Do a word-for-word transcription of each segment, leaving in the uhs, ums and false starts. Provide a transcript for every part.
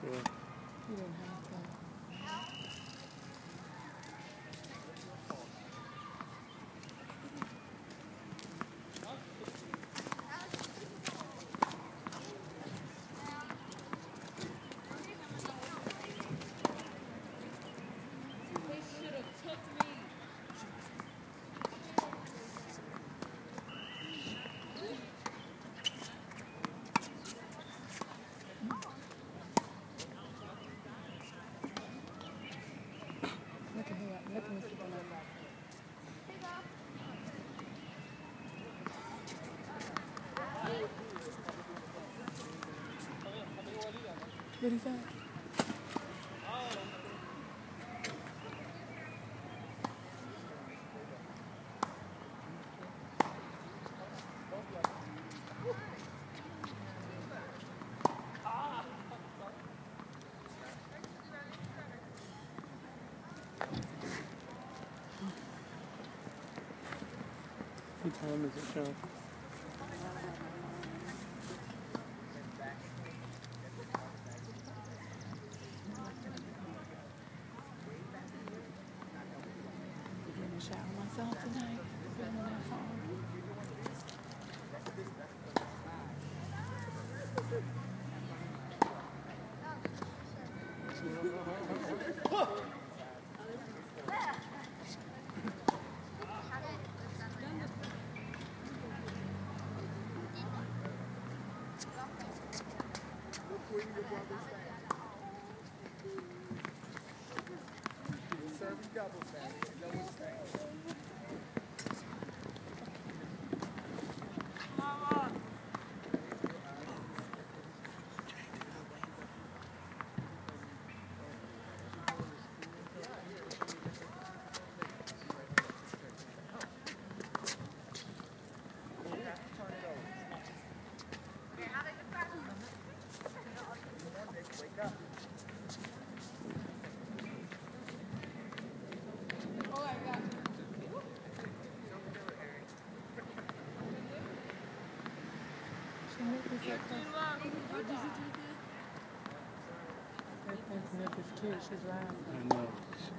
Yeah. You didn't have that. Look at here. Look at Mister Bernard. What he say? What time is it, Sean? I'm gonna shower myself tonight. Been on that phone. Serving doubles, man. You know what's saying. Wake up. Nick is cute. She's laughing. I know.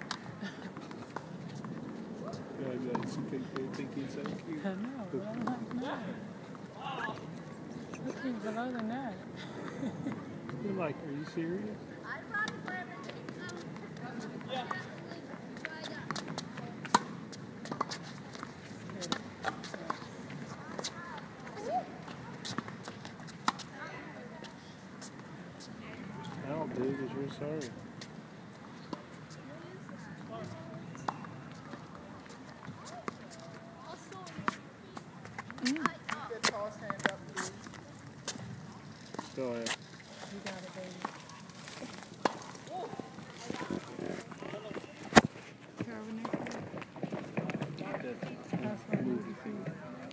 Yeah, yeah, she think, they think he's so cute. I know. But I'm like, no. Look, he's below the net. You're like, are you serious? How big is your sorry? Mm. That toss hand up, please. Go ahead. You got it, baby. Carbonated. That's what movie food.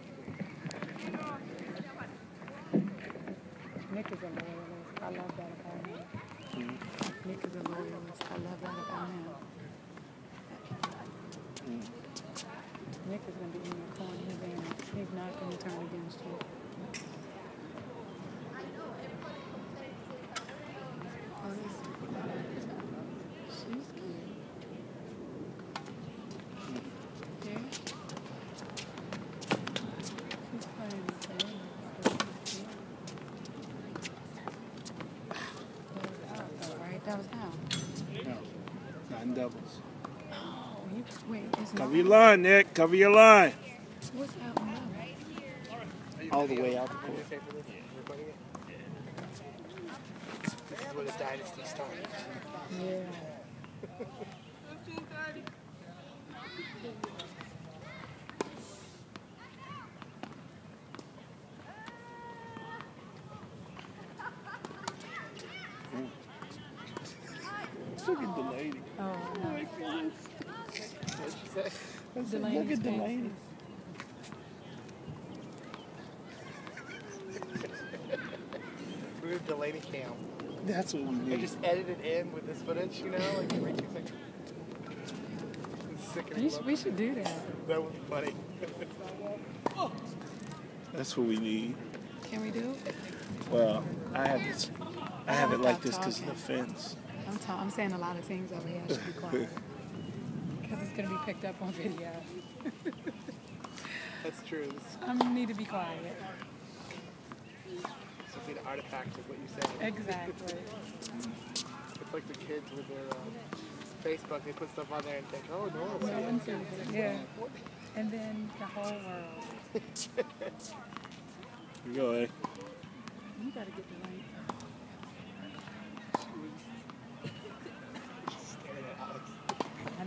Nick is a loyalist. I love that about him. Mm. Nick is a loyalist. I love that about him. Mm. Nick is going to be in your corner. He's, in, he's not going to turn against you. Oh, this, she's cute. Yeah? She's playing with the lady. That was out though, right? That was out. No. Nine doubles. Oh, you, wait, it's not. Cover your line, Nick. Cover your line. What's out now? All the way out the court. This is where the dynasty started. Yeah. Look at the lady. Oh, no. What'd she say? I said, Delaney's look at the fancy. lady. We have Delaney cam. That's what we I need. just edited in with this footage, you know, like every two seconds. It's sickening. You should, we should do that. That would be funny. That's what we need. Can we do it? Well, I have to. I have it like Stop this because of the talking. fence. I'm, ta- I'm saying a lot of things over here. I should be quiet. Because it's going to be picked up on video. That's true. This I need to be quiet. will be the artifact of what you said. Exactly. It's like the kids with their uh, Facebook. They put stuff on there and think, oh, no one No sees one it. sees it. Yeah. And then the whole world. Here you go, eh? You got to get the link. Just staring at Alex. I know.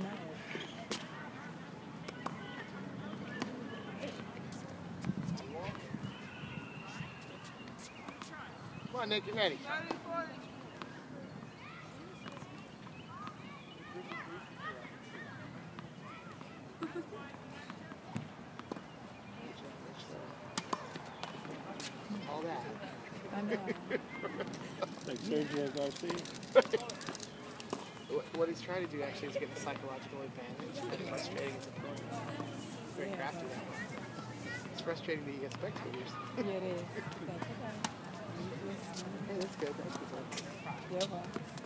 Come on, Nick, get ready. All that. I know. Like Sergio Garcia. What, what he's trying to do actually is get the psychological advantage. And frustrating as a player. Very Yeah, crafty but- that way. It's frustrating that you get spectators. Yeah, it is. That's okay. Hey, that's good. That's good. Yeah, well.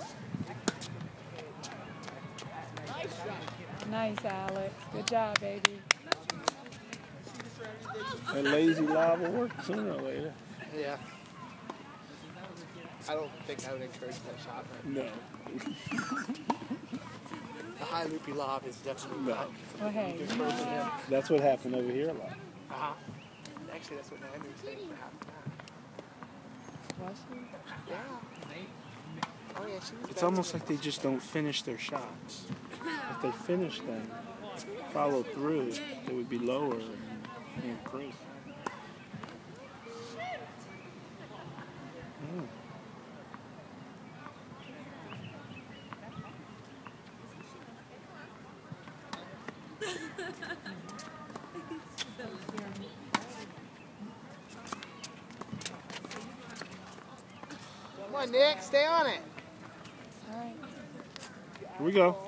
Nice, Alex. Good job, baby. That lazy lob will work sooner or later. Yeah. I don't think I would encourage that shot. But No. the high loopy lob is definitely No. not Well, hey, you know encouraging him. what? That's what happened over here a lot. Uh-huh. Actually, that's what Naomi was saying for half the time. Was she? Yeah. Oh, yeah, she was It's better almost than- like they just don't finish their shots. If they finish them, follow through, they would be lower and improve. Mm. Come on, Nick, stay on it. All right. Here we go.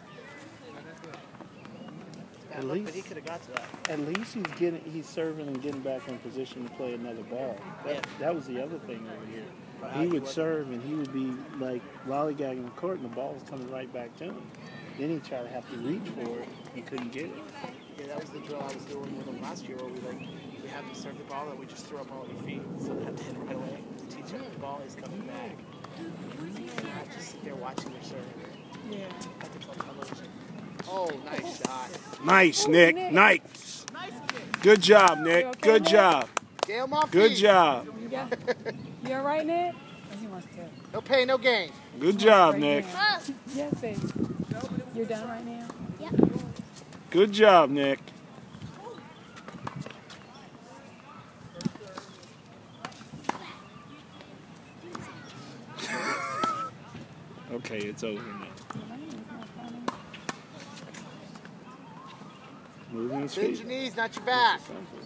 Bad At luck, least- but he could have got to that. At least he's getting, he's serving and getting back in position to play another ball. That, that was the other thing over here. He would serve and he would be like lollygagging the court and the ball was coming right back to him. Then he'd try to have to reach for it. He couldn't get it. Yeah, that was the drill I was doing with him last year, where we like we have them serve the ball and we just throw them all at your feet, so they have to hit it right away to teach them the ball is coming back. Not just sit there watching their serve. Yeah. Have to play television. Oh, nice shot. Nice, Ooh, Nick. Nick. Nice. Good job, Nick. You okay, Good Nick? job. Get him off Good feet. job. You got? You all right, Nick? Oh, he wants to. No pain, no gain. Good job, Right Nick. now. Yes, baby. You're done right now? Good job, Nick. Okay, it's over now. Moving his Bend feet. your knees, not your back.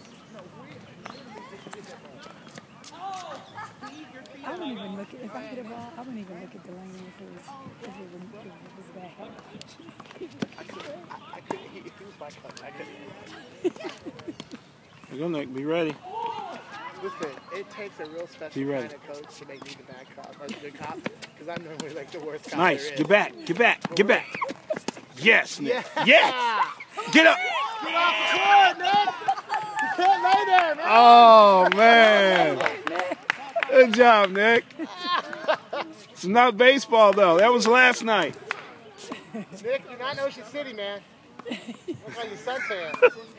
I wouldn't even look at, if I hit a ball, I wouldn't even look at the lane if it was, if it was, if it was bad. I couldn't, I, I couldn't, he, he was my coach. I couldn't. Here you go, Nick. Be ready. Listen, it takes a real special Be ready. kind of coach to make me the bad cop, or the good cop, because I'm normally like the worst cop Nice. there is. Get back. Get back. Get back. Yes, Nick. Yeah. Yes. Get up. Get off the court, Nick! You can't lay there, man! Oh, man. Good job, Nick. It's not baseball, though. That was last night. Nick, you're not in Ocean City, man. Look like your suntan.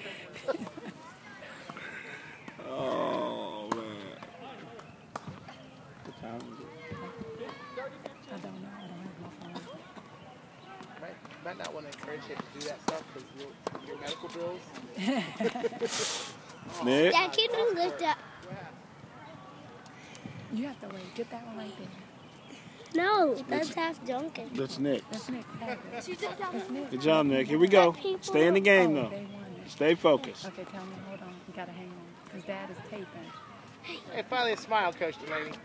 Oh, man. What time is it? I don't know. I don't have my phone. Might, might not want to encourage you to do that stuff because your, your medical bills. Nick? That kid didn't look that. You have to wait. Get that one right there. No, that's half Duncan. That's Nick. That's Nick. Have it. That's Nick. Good job, Nick. Here we go. Stay in the game, Oh, though. they won it. Stay focused. Okay, tell me. Hold on. You gotta hang on. Because Dad is taping. Hey, finally a smile, Coach Delaney.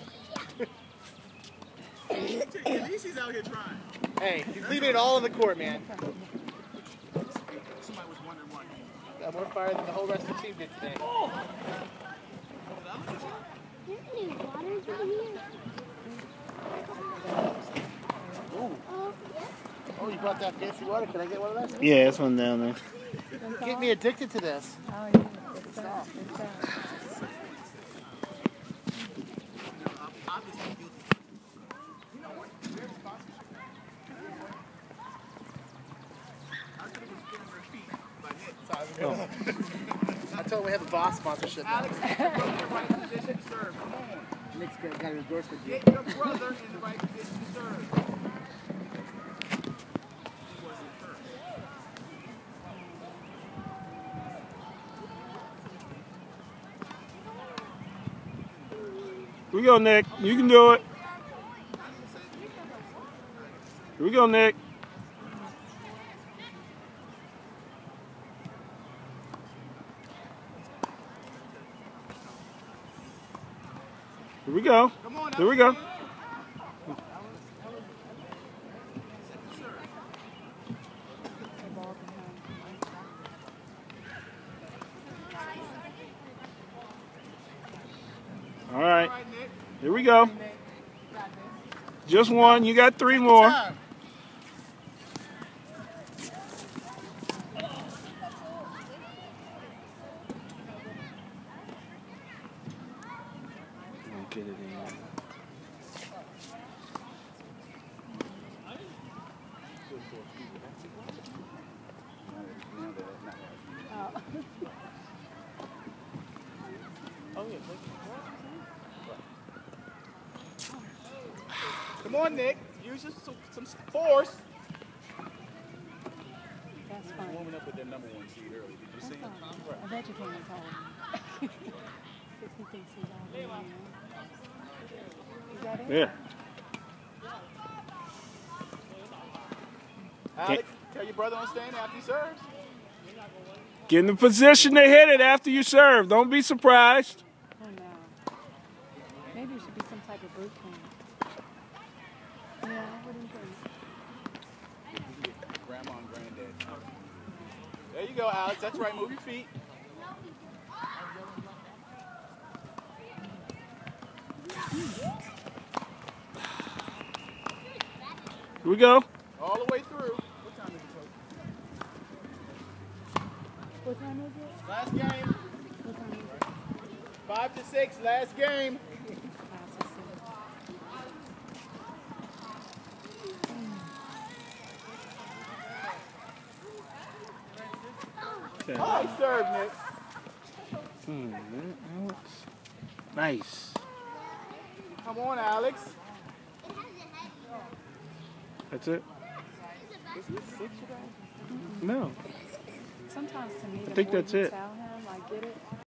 At least he's out here trying. Hey, he's leaving it all on the court, man. Somebody was wondering why. Got more fire than the whole rest of the team did today. Is there any water in here? brought that fancy water. Can I get one of those? Yeah, it's one down there. Get me addicted to this. Oh, yeah. It's that. It's that. Oh. I told him we have a boss sponsorship. Alex, get your brother in the right position to serve. Come on. Nick's got, got an endorsement. Get your brother in the right position to serve. He wasn't hurt. Here we go, Nick. You can do it. Here we go, Nick. Here we go. Come on, Here we go. The ball behind. All right. All right, Nick. Here we go. Just one. You got three more. Time. Get it in. Come on, Nick. Use your, some, some force. That's fine. Warming up with their number one seed early. Did you That's see him? fine. I bet you can't tell him. Because he thinks he's all there, you know? Is that it? Yeah. Alex, tell your brother on stand after he serves. Get in the position to hit it after you serve. Don't be surprised. Oh, no. Maybe it should be some type of boot camp. Yeah, what do you think? Grandma and granddad. There you go, Alex. That's right. Move your feet. Here we go. All the way through. What time is it, Coach? What time is it? Last game. What time is it? Five to six. Last game. Five to six. Nice serve, Nick. Hmm, Alex. Nice. Come on, Alex. That's it? Is he six today? No. Sometimes to me, the I think more that's you it. tell him, I get it.